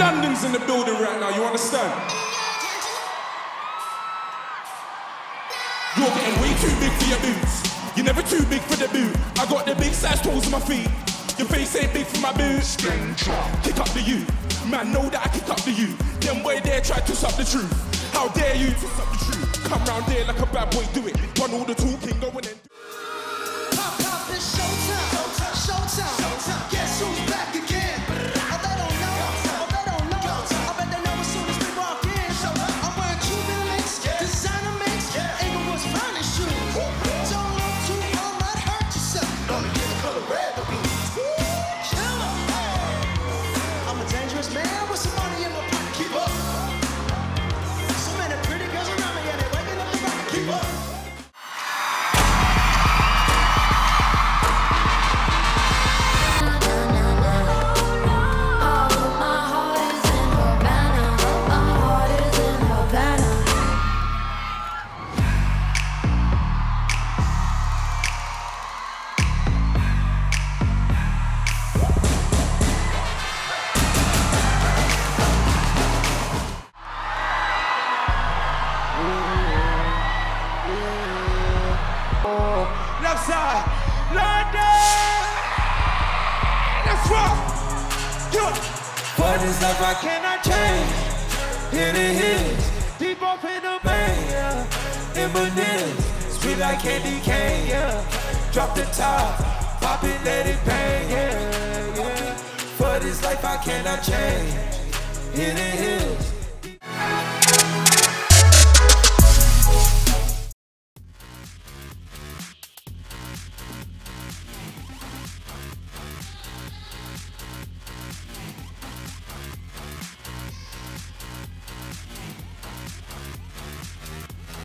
London's in the building right now, you understand? You're getting way too big for your boots. You're never too big for the boot. I got the big size toes on my feet. Your face ain't big for my boots. Kick up the you. Man, know that I kick up the you. Them boy there try to suck the truth. How dare you to suck the truth? Come round there like a bad boy, do it. Run all the talking, go and then do it. Pop, pop, it's showtime. Showtime. Guess who's back again? Oh, they don't know. Oh, they don't know. I bet they know as soon as we walk in. I'm wearing Cuban links, designer mix, Inglewood's finest shoes. Don't look too hard, might hurt yourself. Gonna get the color red, the blues. Kill 'em. I'm a dangerous man with some money in my pocket. Keep up. So many pretty girls around me, yeah, they're waking up the rocket. Keep up. Left side, London! That's right! Yeah. For this life I cannot change. Hit it hits, deep up in the main, yeah. Eminem, sweet like candy cane, yeah. Drop the top, pop it, let it bang, yeah, yeah. For this life I cannot change. Hit it hits,